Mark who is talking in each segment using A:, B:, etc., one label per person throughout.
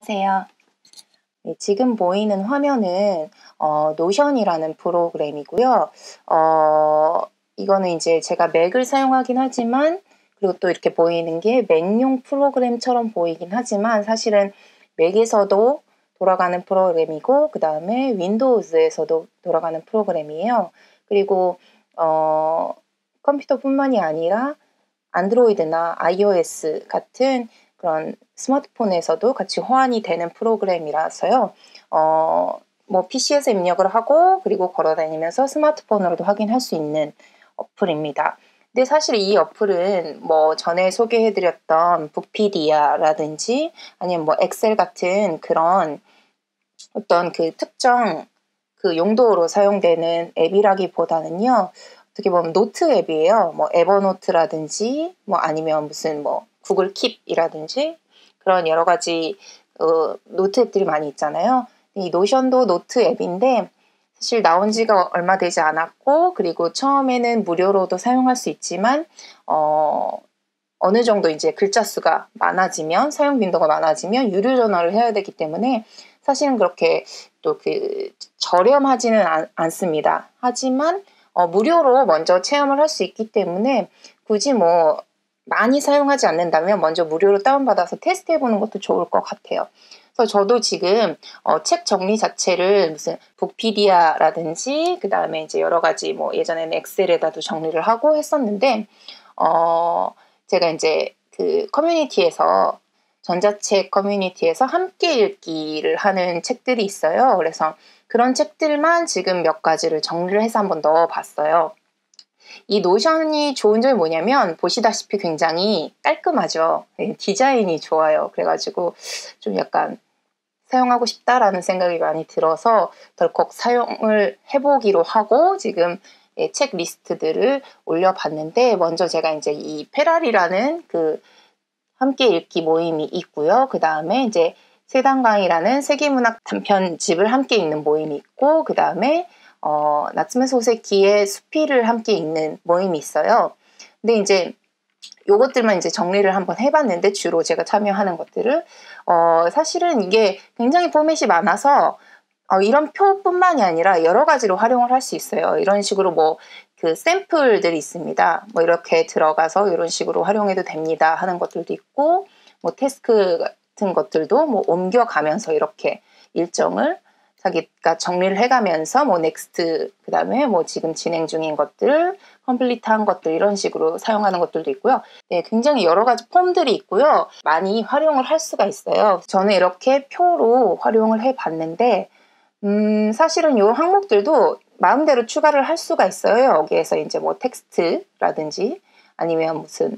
A: 안녕하세요. 네, 지금 보이는 화면은 노션이라는 프로그램이고요. 이거는 이제 제가 맥을 사용하긴 하지만, 그리고 또 이렇게 보이는 게 맥용 프로그램처럼 보이긴 하지만 사실은 맥에서도 돌아가는 프로그램이고, 그 다음에 윈도우즈에서도 돌아가는 프로그램이에요. 그리고 컴퓨터뿐만이 아니라 안드로이드나 iOS 같은 그런 스마트폰에서도 같이 호환이 되는 프로그램이라서요. 뭐 PC에서 입력을 하고 그리고 걸어 다니면서 스마트폰으로도 확인할 수 있는 어플입니다. 근데 사실 이 어플은 뭐 전에 소개해드렸던 북피디아라든지 아니면 뭐 엑셀 같은 그런 어떤 그 특정 그 용도로 사용되는 앱이라기보다는요. 어떻게 보면 노트 앱이에요. 뭐 에버노트라든지 뭐 아니면 무슨 뭐 구글 킵이라든지 그런 여러 가지 노트 앱들이 많이 있잖아요. 이 노션도 노트 앱인데 사실 나온 지가 얼마 되지 않았고, 그리고 처음에는 무료로도 사용할 수 있지만 어느 정도 이제 글자 수가 많아지면, 사용 빈도가 많아지면 유료 전화를 해야 되기 때문에 사실은 그렇게 또 그 저렴하지는 않습니다. 하지만 무료로 먼저 체험을 할 수 있기 때문에 굳이 뭐 많이 사용하지 않는다면 먼저 무료로 다운받아서 테스트 해보는 것도 좋을 것 같아요. 그래서 저도 지금 책 정리 자체를 무슨 북피디아라든지 그 다음에 이제 여러 가지 뭐 예전에는 엑셀에다도 정리를 하고 했었는데 제가 이제 그 커뮤니티에서 전자책 커뮤니티에서 함께 읽기를 하는 책들이 있어요. 그래서 그런 책들만 지금 몇 가지를 정리를 해서 한번 넣어봤어요. 이 노션이 좋은 점이 뭐냐면 보시다시피 굉장히 깔끔하죠. 디자인이 좋아요. 그래가지고 좀 약간 사용하고 싶다라는 생각이 많이 들어서 덜컥 사용을 해보기로 하고 지금 책 리스트들을 올려봤는데, 먼저 제가 이제 이 페라리라는 그 함께 읽기 모임이 있고요. 그 다음에 이제 세단강이라는 세계문학 단편집을 함께 읽는 모임이 있고, 그 다음에 나츠메 소세키의 수필을 함께 읽는 모임이 있어요. 근데 이제 요것들만 이제 정리를 한번 해봤는데, 주로 제가 참여하는 것들을 사실은 이게 굉장히 포맷이 많아서 이런 표뿐만이 아니라 여러 가지로 활용을 할 수 있어요. 이런 식으로 뭐 그 샘플들이 있습니다. 뭐 이렇게 들어가서 이런 식으로 활용해도 됩니다 하는 것들도 있고, 뭐 태스크 같은 것들도 뭐 옮겨가면서 이렇게 일정을 자기가 정리를 해가면서 뭐 넥스트, 그 다음에 뭐 지금 진행 중인 것들, 컴플리트한 것들 이런 식으로 사용하는 것들도 있고요. 네, 굉장히 여러 가지 폼들이 있고요. 많이 활용을 할 수가 있어요. 저는 이렇게 표로 활용을 해봤는데 사실은 이 항목들도 마음대로 추가를 할 수가 있어요. 여기에서 이제 뭐 텍스트라든지 아니면 무슨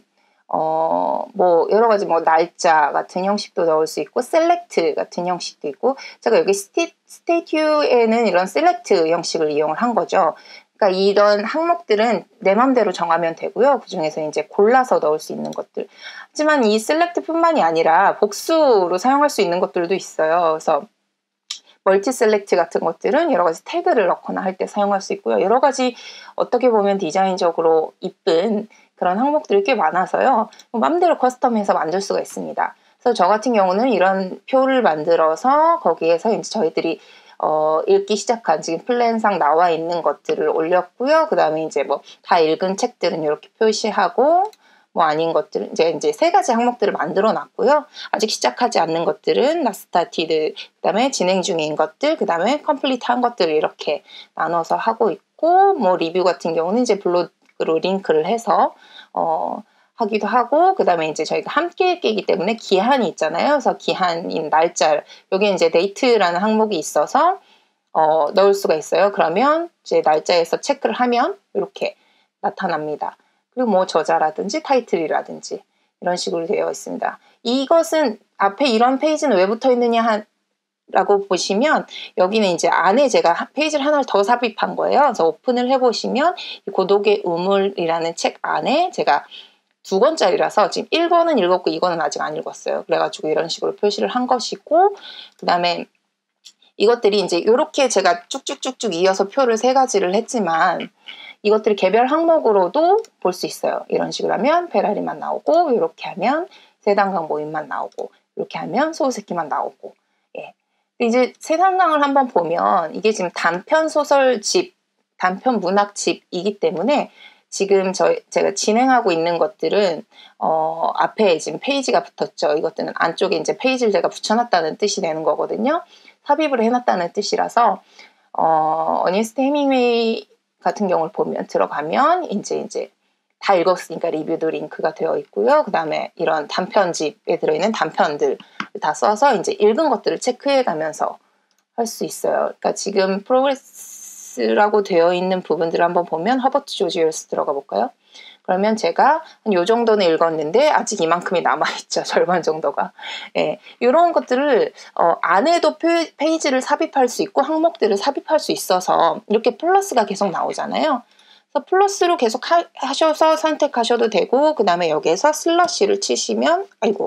A: 뭐 여러 가지 뭐 날짜 같은 형식도 넣을 수 있고, 셀렉트 같은 형식도 있고, 제가 여기 스테이튜에는 이런 셀렉트 형식을 이용을 한 거죠. 그러니까 이런 항목들은 내 맘대로 정하면 되고요. 그 중에서 이제 골라서 넣을 수 있는 것들. 하지만 이 셀렉트뿐만이 아니라 복수로 사용할 수 있는 것들도 있어요. 그래서 멀티 셀렉트 같은 것들은 여러 가지 태그를 넣거나 할 때 사용할 수 있고요. 여러 가지 어떻게 보면 디자인적으로 이쁜 그런 항목들이 꽤 많아서요. 마음대로 커스텀해서 만들 수가 있습니다. 그래서 저 같은 경우는 이런 표를 만들어서 거기에서 이제 저희들이 읽기 시작한 지금 플랜상 나와 있는 것들을 올렸고요. 그 다음에 이제 뭐 다 읽은 책들은 이렇게 표시하고, 뭐 아닌 것들은 이제 세 가지 항목들을 만들어 놨고요. 아직 시작하지 않는 것들은 나스타티드, 그 다음에 진행 중인 것들, 그 다음에 컴플리트한 것들을 이렇게 나눠서 하고 있고, 뭐 리뷰 같은 경우는 이제 블로그로 링크를 해서 하기도 하고, 그 다음에 이제 저희가 함께 읽기이기 때문에 기한이 있잖아요. 그래서 기한인 날짜, 여기 이제 데이트라는 항목이 있어서 넣을 수가 있어요. 그러면 이제 날짜에서 체크를 하면 이렇게 나타납니다. 그리고 뭐 저자라든지 타이틀이라든지 이런 식으로 되어 있습니다. 이것은 앞에 이런 페이지는 왜 붙어 있느냐 라고 보시면, 여기는 이제 안에 제가 페이지를 하나를 더 삽입한 거예요. 그래서 오픈을 해보시면 이 고독의 우물이라는 책 안에 제가 2권짜리라서 지금 1권은 읽었고 2권은 아직 안 읽었어요. 그래가지고 이런 식으로 표시를 한 것이고, 그 다음에 이것들이 이제 이렇게 제가 쭉쭉쭉쭉 이어서 표를 3가지를 했지만 이것들이 개별 항목으로도 볼 수 있어요. 이런 식으로 하면 페라리만 나오고, 이렇게 하면 세단강 모임만 나오고, 이렇게 하면 소설새끼만 나오고. 예. 이제 세상강을 한번 보면 이게 지금 단편 소설집, 단편 문학집이기 때문에 지금 제가 진행하고 있는 것들은 앞에 지금 페이지가 붙었죠. 이것들은 안쪽에 이제 페이지를 제가 붙여놨다는 뜻이 되는 거거든요. 삽입을 해놨다는 뜻이라서 어니스트 해밍웨이 같은 경우를 보면 들어가면 이제 다 읽었으니까 리뷰도 링크가 되어 있고요. 그 다음에 이런 단편집에 들어있는 단편들 다 써서 이제 읽은 것들을 체크해 가면서 할 수 있어요. 그러니까 지금 프로그레스라고 되어 있는 부분들을 한번 보면 허버트 조지 웰스 들어가 볼까요? 그러면 제가 한 요 정도는 읽었는데 아직 이만큼이 남아있죠. 절반 정도가. 예, 이런 것들을 안에도 페이지를 삽입할 수 있고 항목들을 삽입할 수 있어서 이렇게 플러스가 계속 나오잖아요. 그래서 플러스로 계속 하셔서 선택하셔도 되고 그 다음에 여기에서 슬러시를 치시면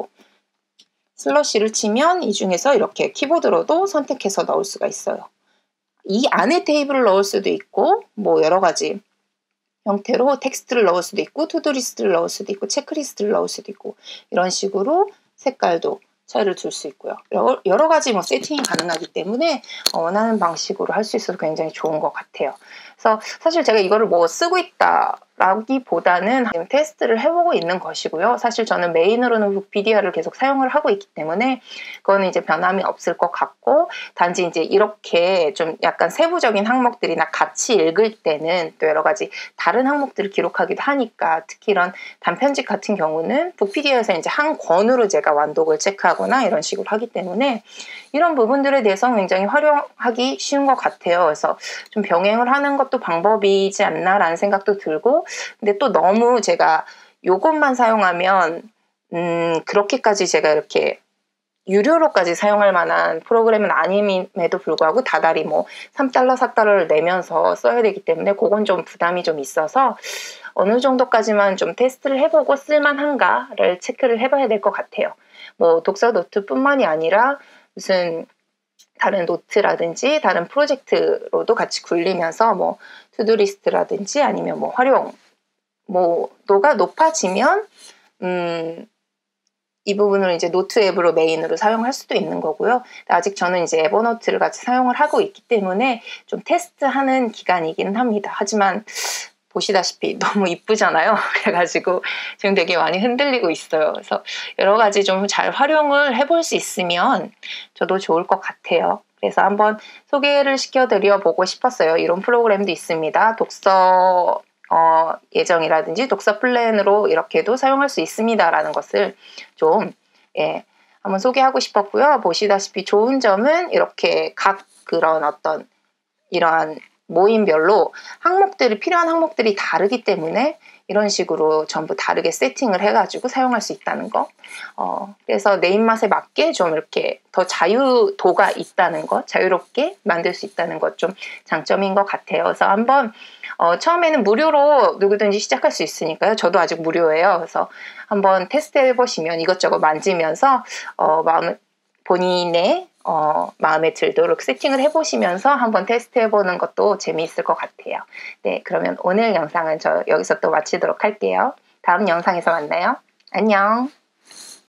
A: 슬러시를 치면 이 중에서 이렇게 키보드로도 선택해서 넣을 수가 있어요. 이 안에 테이블을 넣을 수도 있고 뭐 여러 가지 형태로 텍스트를 넣을 수도 있고 투두리스트를 넣을 수도 있고 체크리스트를 넣을 수도 있고 이런 식으로 색깔도 차이를 줄 수 있고요. 여러 가지 뭐 세팅이 가능하기 때문에 원하는 방식으로 할 수 있어서 굉장히 좋은 것 같아요. 그래서 사실 제가 이거를 뭐 쓰고 있다라기보다는 지금 테스트를 해보고 있는 것이고요. 사실 저는 메인으로는 북피디아를 계속 사용을 하고 있기 때문에 그거는 이제 변함이 없을 것 같고 단지 이제 이렇게 좀 약간 세부적인 항목들이나 같이 읽을 때는 또 여러 가지 다른 항목들을 기록하기도 하니까 특히 이런 단편집 같은 경우는 북피디아에서 이제 한 권으로 제가 완독을 체크하거나 이런 식으로 하기 때문에 이런 부분들에 대해서 굉장히 활용하기 쉬운 것 같아요. 그래서 좀 병행을 하는 것도 방법이지 않나라는 생각도 들고 근데 또 너무 제가 요것만 사용하면 그렇게까지 제가 이렇게 유료로까지 사용할 만한 프로그램은 아님에도 불구하고 다달이 뭐 $3, $4를 내면서 써야 되기 때문에 그건 좀 부담이 좀 있어서 어느 정도까지만 좀 테스트를 해보고 쓸만한가를 체크를 해봐야 될 것 같아요. 뭐 독서 노트뿐만이 아니라 무슨 다른 노트라든지 다른 프로젝트로도 같이 굴리면서 뭐 투두리스트라든지 아니면 뭐 활용도가 높아지면 이 부분을 이제 노트 앱으로 메인으로 사용할 수도 있는 거고요. 아직 저는 이제 에버노트를 같이 사용을 하고 있기 때문에 좀 테스트하는 기간이긴 합니다. 하지만 보시다시피 너무 이쁘잖아요. 그래가지고 지금 되게 많이 흔들리고 있어요. 그래서 여러 가지 좀 잘 활용을 해볼 수 있으면 저도 좋을 것 같아요. 그래서 한번 소개를 시켜드려 보고 싶었어요. 이런 프로그램도 있습니다. 독서 예정이라든지 독서 플랜으로 이렇게도 사용할 수 있습니다라는 것을 좀 한번 소개하고 싶었고요. 보시다시피 좋은 점은 이렇게 각 그런 어떤 이러한 모임별로 필요한 항목들이 다르기 때문에 이런 식으로 전부 다르게 세팅을 해가지고 사용할 수 있다는 거. 그래서 내 입맛에 맞게 좀 이렇게 더 자유도가 있다는 것, 자유롭게 만들 수 있다는 것 좀 장점인 것 같아요. 그래서 한번 처음에는 무료로 누구든지 시작할 수 있으니까요. 저도 아직 무료예요. 그래서 한번 테스트 해보시면 이것저것 만지면서 본인의 마음에 들도록 세팅을 해보시면서 한번 테스트 해보는 것도 재미있을 것 같아요. 네, 그러면 오늘 영상은 저 여기서 또 마치도록 할게요. 다음 영상에서 만나요. 안녕.